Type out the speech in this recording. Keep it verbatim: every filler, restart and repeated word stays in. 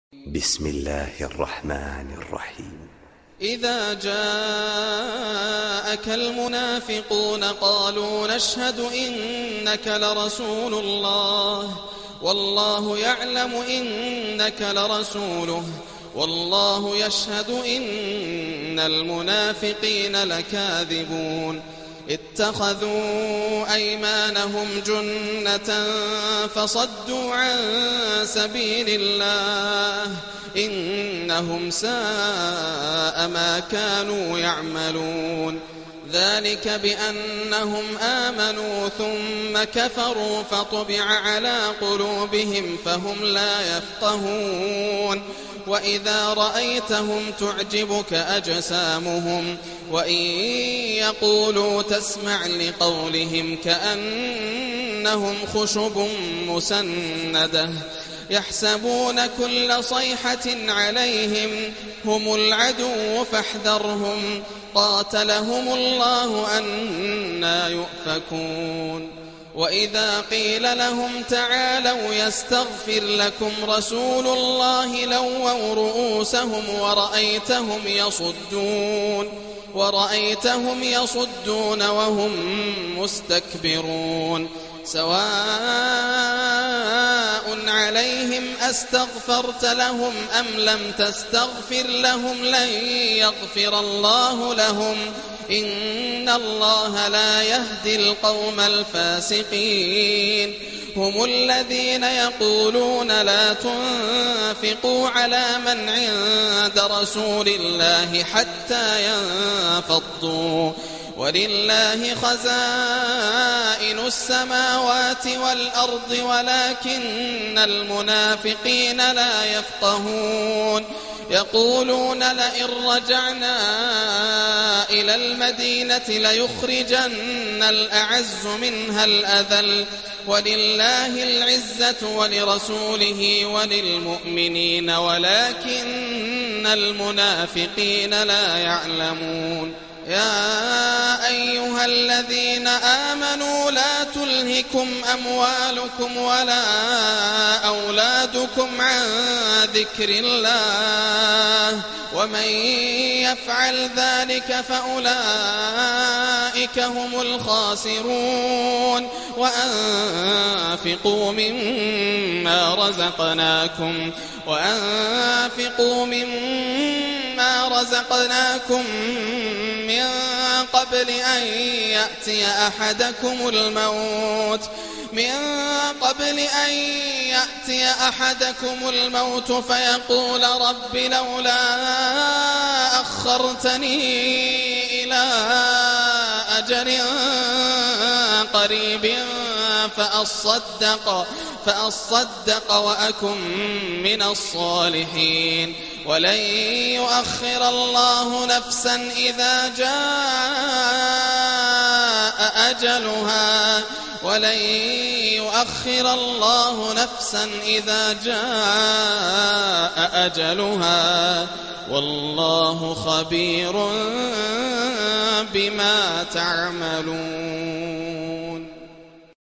بسم الله الرحمن الرحيم. إذا جاءك المنافقون قالوا نشهد إنك لرسول الله والله يعلم إنك لرسوله والله يشهد إن المنافقين لكاذبون. اتخذوا أيمانهم جنة فصدوا عن سبيل الله إنهم ساء ما كانوا يعملون. ذلك بأنهم آمنوا ثم كفروا فطبع على قلوبهم فهم لا يفقهون. وإذا رأيتهم تعجبك أجسامهم وإن يقولوا تسمع لقولهم كأنهم خشب مسندة يحسبون كل صيحة عليهم هم العدو فاحذرهم قاتلهم الله أنى يؤفكون. وإذا قيل لهم تعالوا يستغفر لكم رسول الله لووا رؤوسهم ورأيتهم يصدون ورأيتهم يصدون وهم مستكبرون. سواء عليهم أستغفرت لهم أم لم تستغفر لهم لن يغفر الله لهم إن الله لا يهدي القوم الفاسقين. هم الذين يقولون لا تنفقوا على من عند رسول الله حتى ينفضوا ولله خزائن السماوات والأرض ولكن المنافقين لا يفقهون. يقولون لئن رجعنا إلى المدينة ليخرجن الأعز منها الأذل ولله العزة ولرسوله وللمؤمنين ولكن المنافقين لا يعلمون. يا أيها الذين آمنوا لا تلهكم أموالكم ولا أولادكم عن ذكر الله ومن يفعل ذلك فأولئك هم الخاسرون. وأنفقوا مما رزقناكم وأنفقوا مما رزقناكم من قبل أن يأتي أحدكم الموت من قبل أن يأتي أحدكم الموت فيقول رب لولا أخرتني إلى أجل قريب فأصدق فأصدق وأكن من الصالحين. ولن يؤخر الله نفسا إذا جاء أجلها ولن يؤخر الله نفسا إذا جاء أجلها والله خبير بما تعملون.